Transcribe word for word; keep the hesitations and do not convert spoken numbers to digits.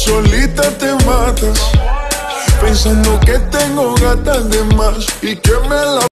solita te matas, pensando que tengo gatas de más y que me la